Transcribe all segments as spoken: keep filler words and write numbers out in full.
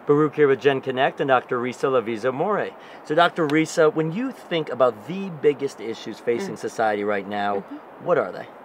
Baruch here with Gen Connect and Doctor Risa Lavizzo-Mourey. So Doctor Risa, when you think about the biggest issues facing mm. society right now, mm-hmm. what are they?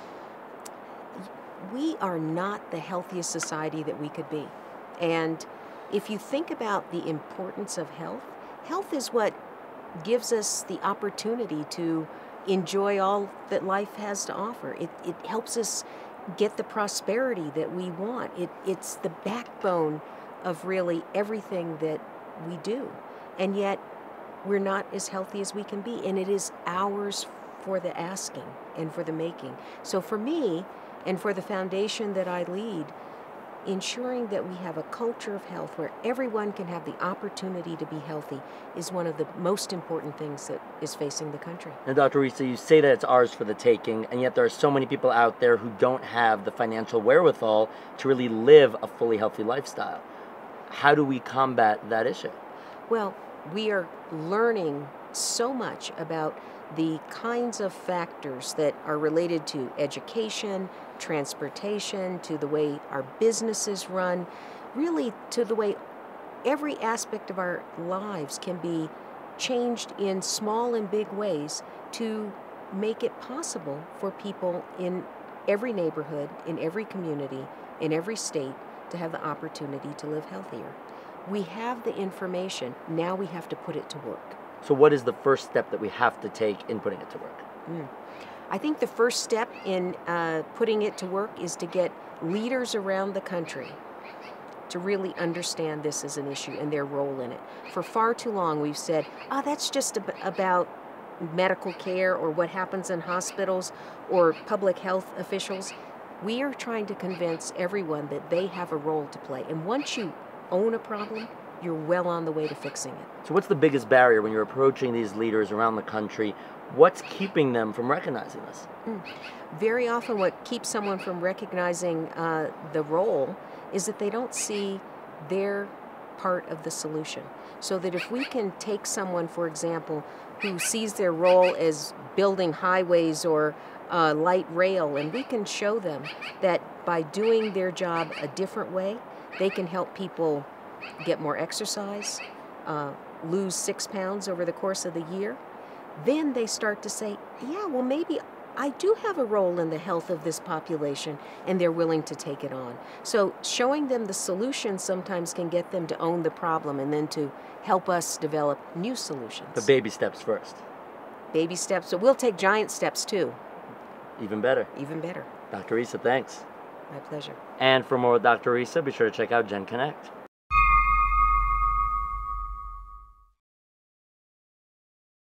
We are not the healthiest society that we could be. And if you think about the importance of health, health is what gives us the opportunity to enjoy all that life has to offer. It, it helps us get the prosperity that we want. It, it's the backbone of really everything that we do. And yet, we're not as healthy as we can be. And it is ours for the asking and for the making. So for me, and for the foundation that I lead, ensuring that we have a culture of health where everyone can have the opportunity to be healthy is one of the most important things that is facing the country. Now, Doctor Risa, you say that it's ours for the taking, and yet there are so many people out there who don't have the financial wherewithal to really live a fully healthy lifestyle. How do we combat that issue? Well, we are learning so much about the kinds of factors that are related to education, transportation, to the way our businesses run, really to the way every aspect of our lives can be changed in small and big ways to make it possible for people in every neighborhood, in every community, in every state to have the opportunity to live healthier. We have the information, now we have to put it to work. So what is the first step that we have to take in putting it to work? Mm. I think the first step in uh, putting it to work is to get leaders around the country to really understand this as an issue and their role in it. For far too long we've said, oh, that's just ab- about medical care or what happens in hospitals or public health officials. We are trying to convince everyone that they have a role to play. And once you own a problem, you're well on the way to fixing it. So what's the biggest barrier when you're approaching these leaders around the country? What's keeping them from recognizing this? Mm. Very often what keeps someone from recognizing uh, the role is that they don't see their part of the solution. So that if we can take someone, for example, who sees their role as building highways or uh, light rail, and we can show them that by doing their job a different way, they can help people get more exercise, uh, lose six pounds over the course of the year, then they start to say, yeah, well, maybe I do have a role in the health of this population, and they're willing to take it on. So showing them the solution sometimes can get them to own the problem and then to help us develop new solutions. The baby steps first. Baby steps. So we'll take giant steps, too. Even better. Even better. Doctor Risa, thanks. My pleasure. And for more with Doctor Risa, be sure to check out Gen Connect.